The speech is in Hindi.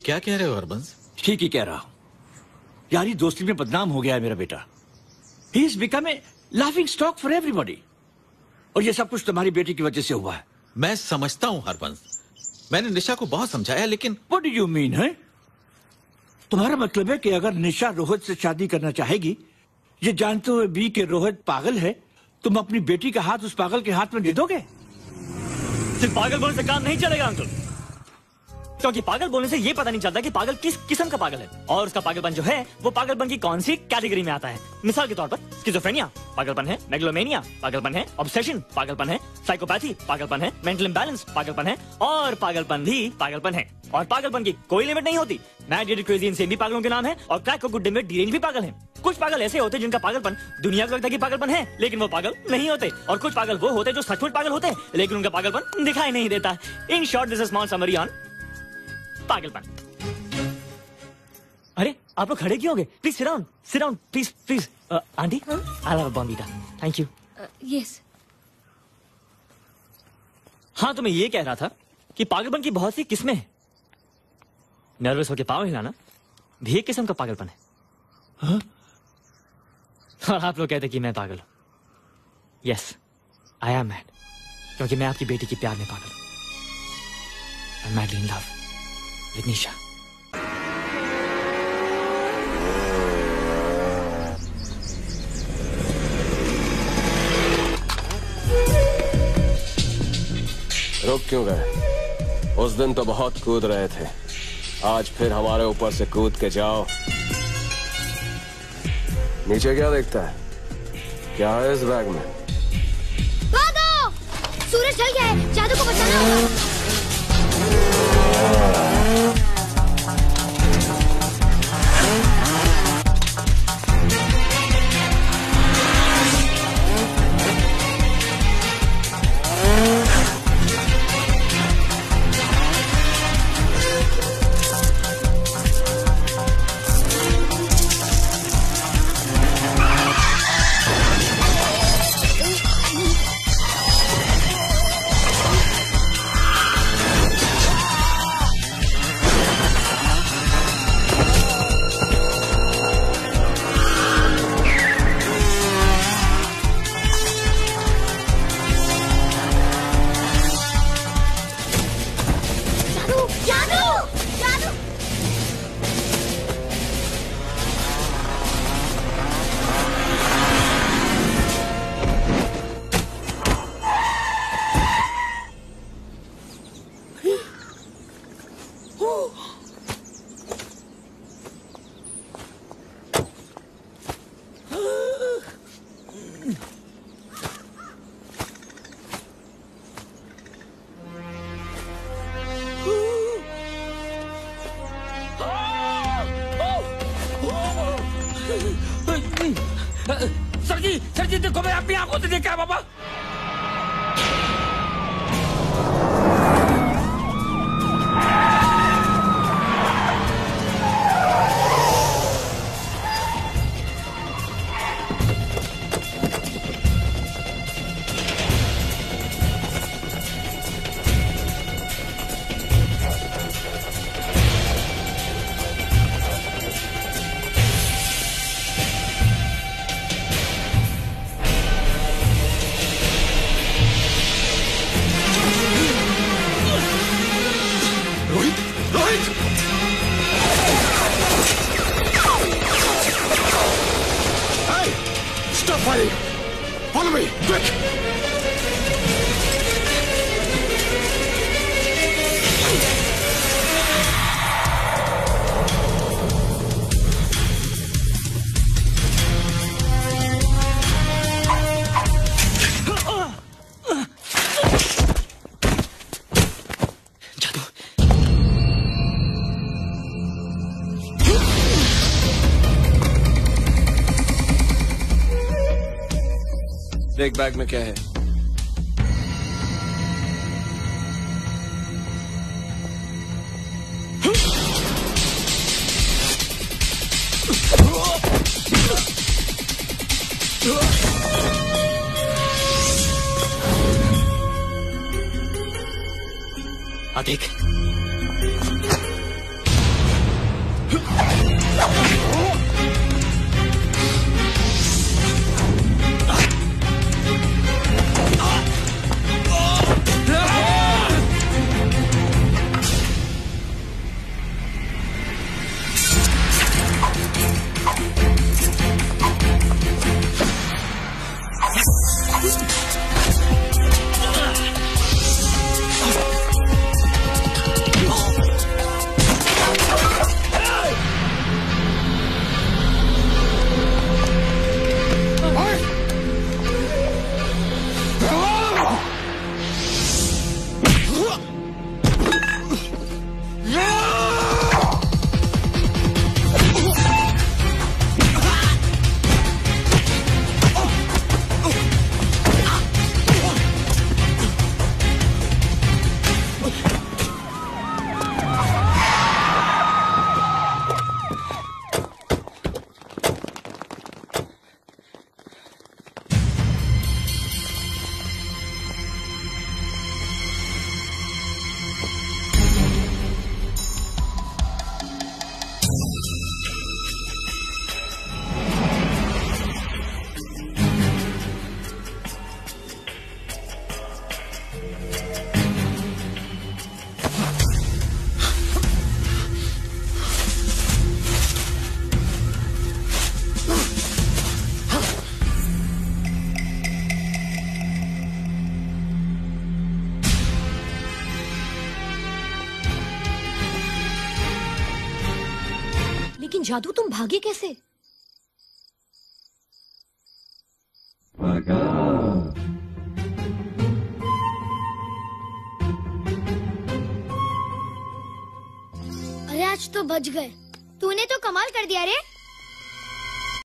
क्या कह रहे हो हरबंस? ठीक ही कह रहा हूं। यारी दोस्ती में बदनाम हो गया है मेरा बेटा। He is become a laughing stock for everybody. और ये सब कुछ तुम्हारी बेटी की वजह से हुआ है। मैं समझता हूं हरबंस, मैंने निशा को बहुत समझाया, लेकिन व्हाट डू यू मीन है? तुम्हारा मतलब है कि अगर निशा रोहित से शादी करना चाहेगी, ये जानते हुए भी कि रोहित पागल है, तुम अपनी बेटी का हाथ उस पागल के हाथ में दे दोगे? सिर्फ पागल बोलने से काम नहीं चलेगा अंकल, क्योंकि पागल बोलने से ये पता नहीं चलता कि पागल किस किस्म का पागल है और उसका पागलपन जो है वो पागलपन की कौन सी कैटेगरी में आता है। मिसाल के तौर पर स्किज़ोफ्रेनिया पागलपन है, मेगलोमेनिया पागलपन है, ऑब्सेशन पागलपन है, साइकोपैथी पागलपन है, मेंटल इंबैलेंस पागलपन है और पागलपन भी पागलपन है। और पागलपन की कोई लिमिट नहीं होती। मैड क्रेजी से भी पागलों के नाम है और क्रैक को गुड्डे में डीरेंज भी पागल है। कुछ पागल ऐसे होते हैं जिनका पागलपन दुनिया को लगता है कि पागलपन है, लेकिन वो पागल नहीं होते। और कुछ पागल वो होते हैं जो सचमुच पागल होते हैं, लेकिन उनका पागलपन दिखाई नहीं देता। In short this is small summary on पागलपन। अरे आप लोग खड़े क्यों हो गए? Please sit down please. Aunty I love बॉम्बीटा, थैंक यू। यस। हाँ, तो मैं ये कह रहा था कि पागलपन की बहुत सी किस्में हैं। नर्वस होकर पाँव हिलाना भी एक किस्म का पागलपन है। हाँ? और आप लोग कहते कि मैं पागल हूं। यस, आई एम मैड, क्योंकि मैं आपकी बेटी की प्यार में पागल हूं। I am madly in love with Nisha. रुक क्यों गए? उस दिन तो बहुत कूद रहे थे, आज फिर हमारे ऊपर से कूद के जाओ। नीचे क्या देखता है? क्या है इस बैग में? भागो! सूरज ढल गया है, जादू को बचाना होगा। सर जी देखो, मैं अपनी आंखों से देखा बाबा। देख बैग में क्या है? देख, लेकिन जादू तुम भागे कैसे? अरे आज तो बच गए। तूने तो कमाल कर दिया रे।